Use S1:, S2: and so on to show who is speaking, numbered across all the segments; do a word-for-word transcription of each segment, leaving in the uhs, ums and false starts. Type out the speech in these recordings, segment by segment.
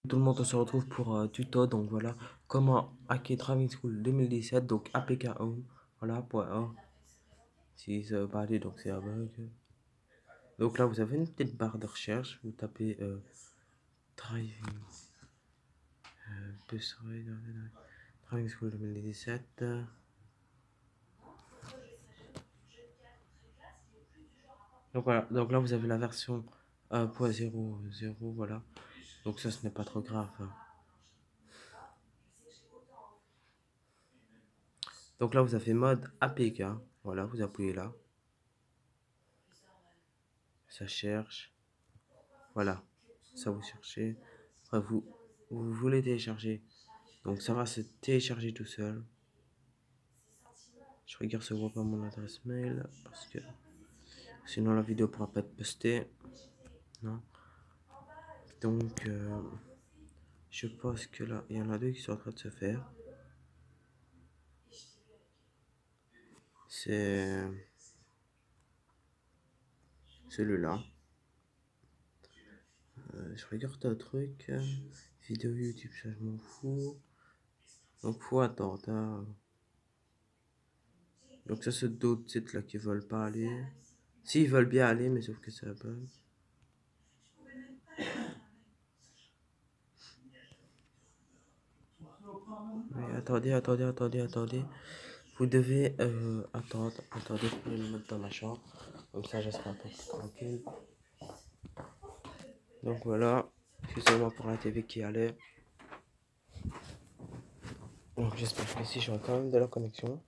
S1: Tout le monde, on se retrouve pour un tuto. Donc voilà, comment hacker Driving School deux mille dix-sept. Donc A P K O, voilà, point org. Si ça veut pas aller, donc c'est un bug. Donc là, vous avez une petite barre de recherche. Vous tapez euh, Driving, euh, Driving School deux mille dix-sept. Donc voilà, donc là vous avez la version un point zéro zéro, voilà. Donc ça, ce n'est pas trop grave. Donc là vous avez mode A P K, voilà, vous appuyez là. Ça cherche, voilà, ça vous cherchez. Après vous, vous voulez télécharger, donc ça va se télécharger tout seul. Je regarde si on voit pas mon adresse mail, parce que sinon la vidéo pourra pas être postée. Non. Donc euh, je pense que là, il y en a deux qui sont en train de se faire. C'est celui-là. Euh, je regarde un truc. euh, vidéo YouTube, ça je m'en fous. Donc faut attendre. Hein. Donc ça c'est d'autres sites là qui veulent pas aller. Si, ils veulent bien aller, mais sauf que ça bug. Mais attendez, attendez, attendez, attendez. Vous devez euh, attendre. Attendez, je peux me mettre dans ma chambre. Comme ça, je serai un peu plus tranquille. Donc voilà. Excusez-moi pour la T V qui allait. Donc j'espère que ici j'aurai quand même de la connexion.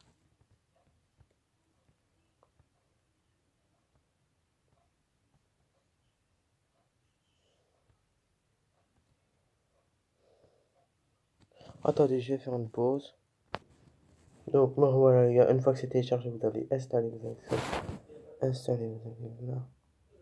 S1: Attendez, je vais faire une pause. Donc voilà les gars, une fois que c'est téléchargé, vous avez installé, vous avez installé, vous avez là.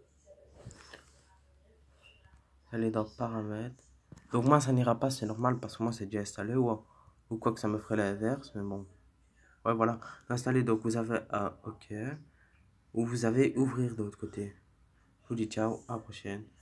S1: Allez dans paramètres. Donc moi ça n'ira pas, c'est normal parce que moi c'est déjà installé ou, ou quoi que ça me ferait l'inverse, mais bon. Ouais voilà, installé, donc vous avez un OK. Ou vous avez ouvrir de l'autre côté. Je vous dis ciao, à la prochaine.